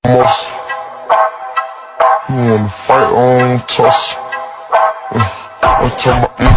most. You wanna fight on toss. I'm talking about